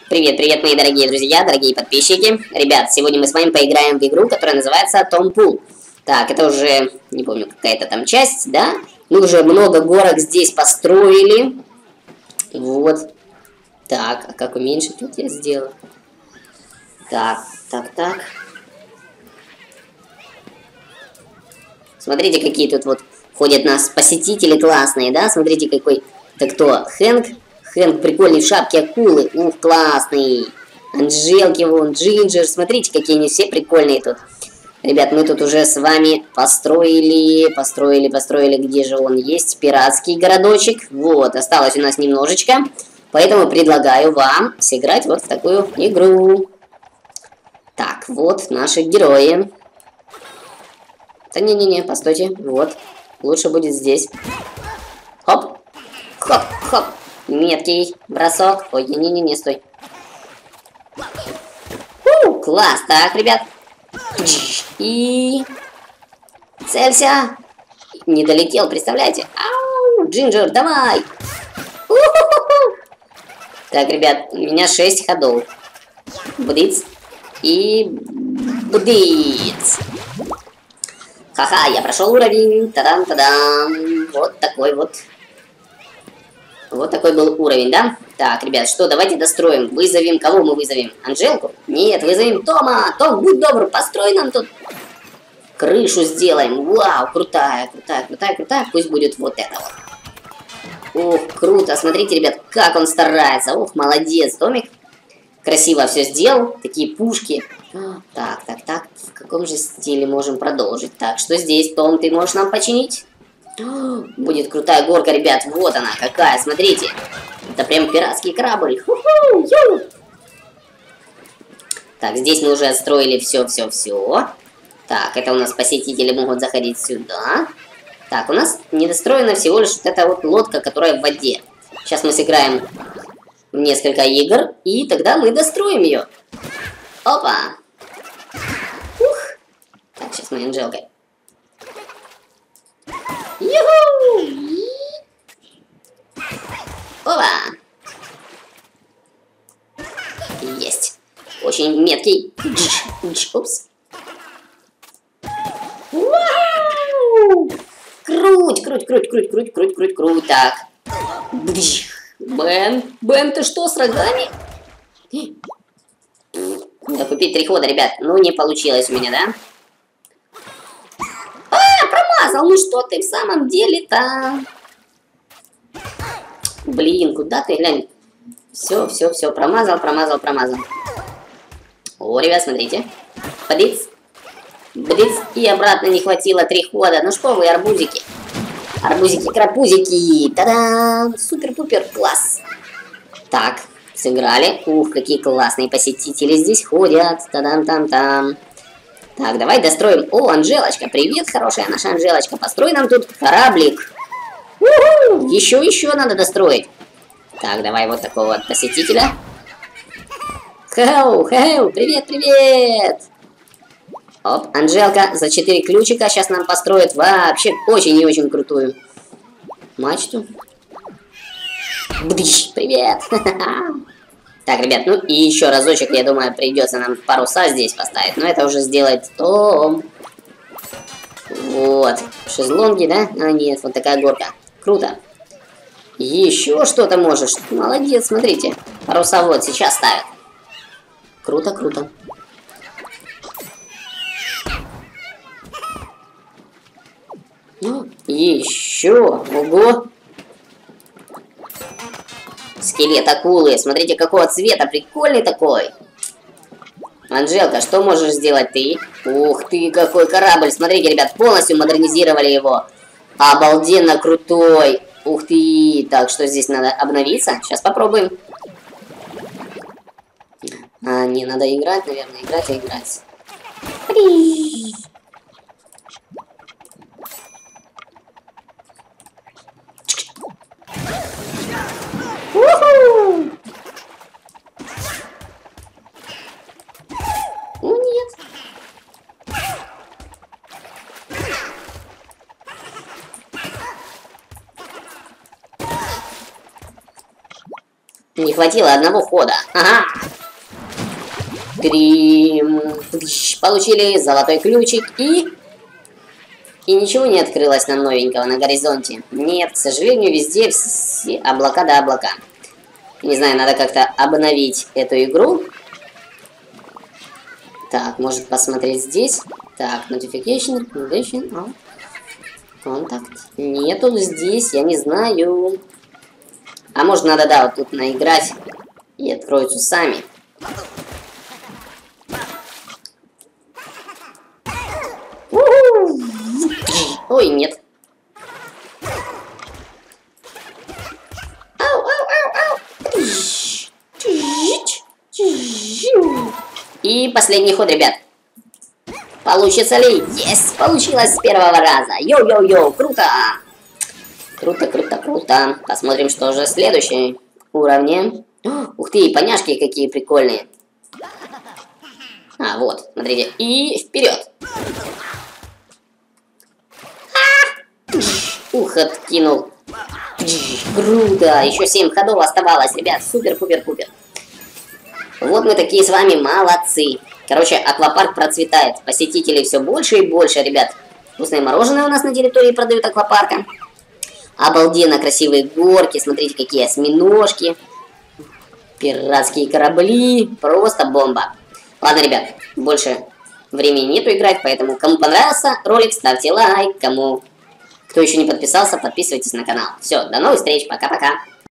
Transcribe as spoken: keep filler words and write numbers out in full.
Привет, привет, мои дорогие друзья, дорогие подписчики. Ребят, сегодня мы с вами поиграем в игру, которая называется Том Пул. Так, это уже, не помню, какая-то там часть, да? Мы уже много горок здесь построили. Вот. Так, а как уменьшить тут я сделал? Так, так, так. Смотрите, какие тут вот ходят нас посетители классные, да? Смотрите, какой... Это кто? Хэнк? Хэнк прикольный в шапке акулы. Ух, классный. Анжелки вон, Джинджер. Смотрите, какие они все прикольные тут. Ребят, мы тут уже с вами построили, построили, построили. Где же он есть? Пиратский городочек. Вот, осталось у нас немножечко. Поэтому предлагаю вам сыграть вот в такую игру. Так, вот наши герои. Да не-не-не, постойте. Вот, лучше будет здесь. Хоп, хоп, хоп. Меткий бросок. Ой, не-не-не, стой. У, класс. Так, ребят. И... Целься. Не долетел, представляете? Ау, Джинджер, давай. У-ху-ху-ху. Так, ребят, у меня шесть ходов. Бдыц. И... Бдыц. Ха-ха, я прошел уровень. Та-дам-та-дам. Вот такой вот. Вот такой был уровень, да? Так, ребят, что, давайте достроим. Вызовем, кого мы вызовем? Анжелку? Нет, вызовем Тома. Том, будь добр, построй нам тут крышу сделаем. Вау, крутая, крутая, крутая, крутая. Пусть будет вот это вот. Ух, круто. Смотрите, ребят, как он старается. Ух, молодец, Томик. Красиво все сделал. Такие пушки. Так, так, так. В каком же стиле можем продолжить? Так, что здесь, Том, ты можешь нам починить? Будет крутая горка, ребят. Вот она, какая, смотрите. Это прям пиратский корабль. Ху-ху, так, здесь мы уже отстроили все-все-все. Так, это у нас посетители могут заходить сюда. Так, у нас недостроена всего лишь вот эта вот лодка, которая в воде. Сейчас мы сыграем в несколько игр, и тогда мы достроим ее. Опа. Ух. Так, сейчас мы Анжелкой. Юху! Опа! Есть. Очень меткий. Упс. Вау! Круть, круть, круть, круть, круть, круть, круть, круть. Так. Бен, Бен, ты что, с рогами? Надо купить три хода, ребят. Ну, не получилось у меня, да? Ну что ты в самом деле-то? Блин, куда ты, глянь? Все, все, все, промазал, промазал, промазал. О, ребят, смотрите. Блиц. Блиц. И обратно не хватило три хода. Ну что вы, арбузики? Арбузики, крапузики. Та-дам! Супер-пупер, класс. Так, сыграли. Ух, какие классные посетители здесь ходят. Та-дам-там-там. Так, давай достроим. О, Анжелочка, привет, хорошая наша Анжелочка. Построй нам тут кораблик. У-ху! Еще, еще надо достроить. Так, давай вот такого вот посетителя. Хэу, хэу, привет, привет. Оп, Анжелка за четыре ключика сейчас нам построит вообще очень и очень крутую мачту. Бдыщ, привет. Так, ребят, ну и еще разочек, я думаю, придется нам паруса здесь поставить. Но это уже сделает Том. Вот. Шезлонги, да? А, нет, вот такая горка. Круто. Еще что-то можешь. Молодец, смотрите. Паруса вот сейчас ставят. Круто, круто. Ну, еще. Ого. Скелет акулы. Смотрите, какого цвета. Прикольный такой. Анжелка, что можешь сделать ты? Ух ты, какой корабль. Смотрите, ребят, полностью модернизировали его. Обалденно крутой. Ух ты. Так, что здесь надо обновиться? Сейчас попробуем. А, не, надо играть, наверное. Играть и играть. Уху! О, нет. Не хватило одного хода. Ага. Три. Получили золотой ключик и... И ничего не открылось нам новенького на горизонте. Нет, к сожалению, везде все облака да облака. Не знаю, надо как-то обновить эту игру. Так, может посмотреть здесь. Так, notification, recommendation, oh. Контакт. Нету здесь, я не знаю. А может надо, да, вот тут наиграть. И откроются сами. Ой, нет. Ау, ау, ау, ау. И последний ход, ребят. Получится ли? Есть! Получилось с первого раза. Йоу-йоу-йоу, круто! Круто, круто, круто. Посмотрим, что же в следующем уровне. Ух ты, поняшки какие прикольные. А, вот, смотрите. И вперед. Ух, откинул. Круто. Еще семь ходов оставалось, ребят. Супер-пупер-пупер. Вот мы такие с вами молодцы. Короче, аквапарк процветает. Посетителей все больше и больше, ребят. Вкусное мороженое у нас на территории продают аквапарка. Обалденно красивые горки. Смотрите, какие осьминожки. Пиратские корабли. Просто бомба. Ладно, ребят, больше времени нету играть, поэтому кому понравился ролик, ставьте лайк. Кому... Кто еще не подписался, подписывайтесь на канал. Все, до новых встреч, пока-пока.